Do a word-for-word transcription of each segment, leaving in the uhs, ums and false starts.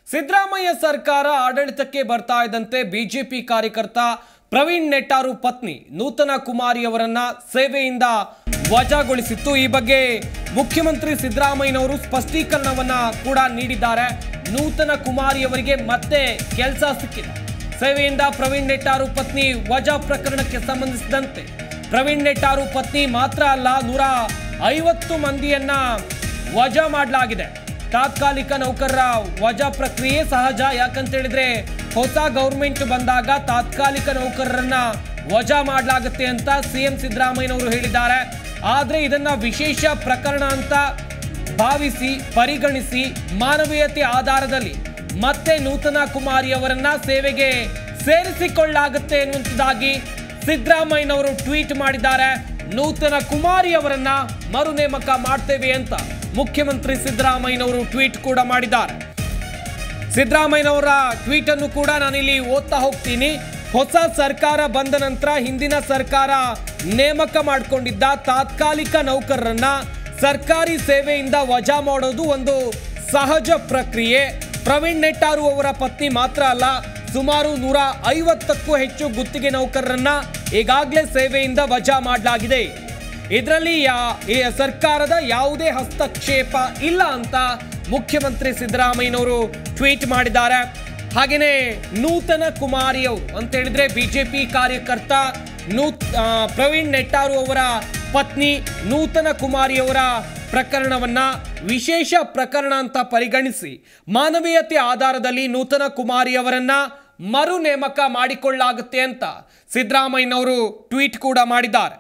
ಸಿದ್ದರಾಮಯ್ಯ ಸರ್ಕಾರ ಆಡಳಿತಕ್ಕೆ ಬರ್ತಾ ಇದ್ದಂತೆ ಬಿಜೆಪಿ ಕಾರ್ಯಕರ್ತ ಪ್ರವೀಣ್ ನೆಟ್ಟಾರು ಪತ್ನಿ ನೂತನ ಕುಮಾರಿ ಅವರನ್ನ ಸೇವೆಯಿಂದ ವಜಾಗೊಳಿಸಿತ್ತು। ಈ ಬಗ್ಗೆ ಮುಖ್ಯಮಂತ್ರಿ ಸಿದ್ದರಾಮಯ್ಯನವರು ಸ್ಪಷ್ಟೀಕರಣವನ್ನ ಕೂಡ ನೀಡಿದ್ದಾರೆ। ನೂತನ ಕುಮಾರಿ ಅವರಿಗೆ ಮತ್ತೆ ಕೆಲಸ ಸಿಕ್ಕಿದೆ। ಸೇವೆಯಿಂದ ಪ್ರವೀಣ್ ನೆಟ್ಟಾರು ಪತ್ನಿ ವಜಾ ಪ್ರಕರಣಕ್ಕೆ ಸಂಬಂಧಿಸಿದಂತೆ ಪ್ರವೀಣ್ ನೆಟ್ಟಾರು ಪತ್ನಿ ಮಾತ್ರ ಅಲ್ಲ ನೂರ ಐವತ್ತು ಮಂದಿಯನ್ನ ವಜಾ ಮಾಡಲಾಗಿದೆ। ತಾತ್ಕಾಲಿಕ ನೌಕರರ ವಜಾ ಪ್ರಕ್ರಿಯೆ ಸಹಜ, ಯಾಕಂತ ಹೇಳಿದ್ರೆ ಹೊಸ ಗವರ್ಮೆಂಟ್ ಬಂದಾಗ ತಾತ್ಕಾಲಿಕ ನೌಕರರನ್ನ ವಜಾ ಮಾಡಲಾಗುತ್ತೆ ಅಂತ ಸಿಎಂ ಸಿದ್ದರಾಮಯ್ಯನವರು ಹೇಳಿದ್ದಾರೆ। ಆದರೆ ಇದನ್ನ ವಿಶೇಷ ಪ್ರಕರಣ ಅಂತ ಭಾವಿಸಿ ಪರಿಗಣಿಸಿ ಮಾನವೀಯತೆ ಆಧಾರದಲ್ಲಿ ಮತ್ತೆ ನೂತನ ಕುಮಾರಿ ಅವರನ್ನ ಸೇವೆಗೆ ಸೇರಿಸಿಕೊಳ್ಳಲಾಗುತ್ತೆ ಎನ್ನುವಂಥದ್ದಾಗಿ ಸಿದ್ದರಾಮಯ್ಯನವರು ಟ್ವೀಟ್ ಮಾಡಿದ್ದಾರೆ। ನೂತನ ಕುಮಾರಿ ಅವರನ್ನ ಮರು ನೇಮಕ ಮಾಡ್ತೇವೆ ಅಂತ ಮುಖ್ಯಮಂತ್ರಿ ಸಿದ್ದರಾಮಯ್ಯನವರು ಟ್ವೀಟ್ ಕೂಡ ಮಾಡಿದ್ದಾರೆ। ಸಿದ್ದರಾಮಯ್ಯನವರ ಟ್ವೀಟ್ ಅನ್ನು ಕೂಡ ನಾನಿಲ್ಲಿ ಓದ್ತಾ ಹೋಗ್ತೀನಿ। ಹೊಸ ಸರ್ಕಾರ ಬಂದ ನಂತರ ಹಿಂದಿನ ಸರ್ಕಾರ ನೇಮಕ ಮಾಡಿಕೊಂಡಿದ್ದ ತಾತ್ಕಾಲಿಕ ನೌಕರರನ್ನ ಸರ್ಕಾರಿ ಸೇವೆಯಿಂದ ವಜಾ ಮಾಡೋದು ಒಂದು ಸಹಜ ಪ್ರಕ್ರಿಯೆ। ಪ್ರವೀಣ್ ನೆಟ್ಟಾರು ಅವರ ಪತ್ನಿ ಮಾತ್ರ ಅಲ್ಲ, ಸುಮಾರು ನೂರ ಐವತ್ತಕ್ಕೂ ಹೆಚ್ಚು ಗುತ್ತಿಗೆ ನೌಕರರನ್ನ ಈಗಾಗಲೇ ಸೇವೆಯಿಂದ ವಜಾ ಮಾಡಲಾಗಿದೆ। ಇದರಲ್ಲಿ ಸರ್ಕಾರದ ಯಾವುದೇ ಹಸ್ತಕ್ಷೇಪ ಇಲ್ಲ ಅಂತ ಮುಖ್ಯಮಂತ್ರಿ ಸಿದ್ದರಾಮಯ್ಯನವರು ಟ್ವೀಟ್ ಮಾಡಿದ್ದಾರೆ। ಹಾಗೇನೆ ನೂತನ ಕುಮಾರಿ ಅವರು ಅಂತ ಹೇಳಿದ್ರೆ ಬಿಜೆಪಿ ಕಾರ್ಯಕರ್ತ ನೂ ಪ್ರವೀಣ್ ನೆಟ್ಟಾರು ಅವರ ಪತ್ನಿ ನೂತನ ಕುಮಾರಿ ಅವರ ಪ್ರಕರಣವನ್ನ ವಿಶೇಷ ಪ್ರಕರಣ ಅಂತ ಪರಿಗಣಿಸಿ ಮಾನವೀಯತೆ ಆಧಾರದಲ್ಲಿ ನೂತನ ಕುಮಾರಿ ಅವರನ್ನ ಮರು ನೇಮಕ ಮಾಡಿಕೊಳ್ಳಲಾಗುತ್ತೆ ಅಂತ ಸಿದ್ದರಾಮಯ್ಯನವರು ಟ್ವೀಟ್ ಕೂಡ ಮಾಡಿದ್ದಾರೆ।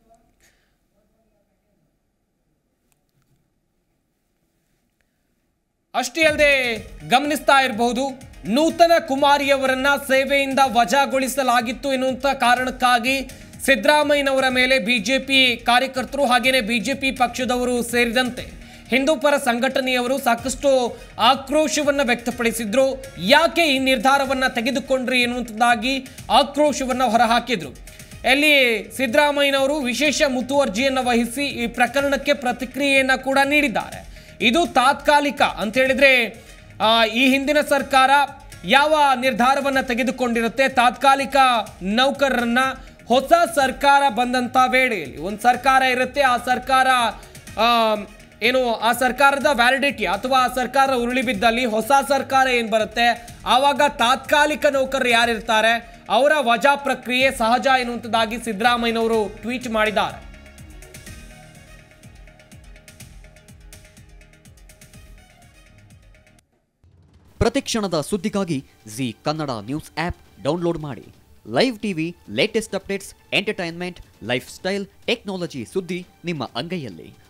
ಅಷ್ಟೇ ಅಲ್ಲದೆ ಗಮನಿಸ್ತಾ ಇರಬಹುದು, ನೂತನ ಕುಮಾರಿಯವರನ್ನ ಸೇವೆಯಿಂದ ವಜಾಗೊಳಿಸಲಾಗಿತ್ತು ಎನ್ನುವಂಥ ಕಾರಣಕ್ಕಾಗಿ ಸಿದ್ದರಾಮಯ್ಯನವರ ಮೇಲೆ ಬಿಜೆಪಿ ಕಾರ್ಯಕರ್ತರು ಹಾಗೇನೆ ಬಿಜೆಪಿ ಪಕ್ಷದವರು ಸೇರಿದಂತೆ ಹಿಂದೂ ಪರ ಸಂಘಟನೆಯವರು ಸಾಕಷ್ಟು ಆಕ್ರೋಶವನ್ನು ವ್ಯಕ್ತಪಡಿಸಿದ್ರು। ಯಾಕೆ ಈ ನಿರ್ಧಾರವನ್ನ ತೆಗೆದುಕೊಂಡ್ರಿ ಎನ್ನುವಂಥದ್ದಾಗಿ ಆಕ್ರೋಶವನ್ನು ಹೊರಹಾಕಿದ್ರು। ಎಲ್ಲಿ ಸಿದ್ದರಾಮಯ್ಯನವರು ವಿಶೇಷ ಮುತುವರ್ಜಿಯನ್ನು ವಹಿಸಿ ಈ ಪ್ರಕರಣಕ್ಕೆ ಪ್ರತಿಕ್ರಿಯೆಯನ್ನ ಕೂಡ ನೀಡಿದ್ದಾರೆ। ಇದು ತಾತ್ಕಾಲಿಕ ಅಂತ ಹೇಳಿದ್ರೆ ಈ ಹಿಂದಿನ ಸರ್ಕಾರ ಯಾವ ನಿರ್ಧಾರವನ್ನ ತೆಗೆದುಕೊಂಡಿರುತ್ತೆ, ತಾತ್ಕಾಲಿಕ ನೌಕರರನ್ನ ಹೊಸ ಸರ್ಕಾರ ಬಂದಂತ ವೇಳೆಯಲ್ಲಿ ಒಂದು ಸರ್ಕಾರ ಇರುತ್ತೆ, ಆ ಸರ್ಕಾರ ಏನು ಆ ಸರ್ಕಾರದ ವ್ಯಾಲಿಡಿಟಿ ಅಥವಾ ಆ ಸರ್ಕಾರ ಉರುಳಿ ಬಿದ್ದಲ್ಲಿ ಹೊಸ ಸರ್ಕಾರ ಏನು ಬರುತ್ತೆ ಆವಾಗ ತಾತ್ಕಾಲಿಕ ನೌಕರರು ಯಾರಿರ್ತಾರೆ ಅವರ ವಜಾ ಪ್ರಕ್ರಿಯೆ ಸಹಜ ಎನ್ನುವಂಥದ್ದಾಗಿ ಸಿದ್ದರಾಮಯ್ಯನವರು ಟ್ವೀಟ್ ಮಾಡಿದ್ದಾರೆ। ಪ್ರತಿಕ್ಷಣದ ಸುದ್ದಿಗಾಗಿ Zee Kannada news app download ಮಾಡಿ। Live TV, latest updates, entertainment, lifestyle, technology ಸುದ್ದಿ ನಿಮ್ಮ ಅಂಗೈಯಲ್ಲಿ।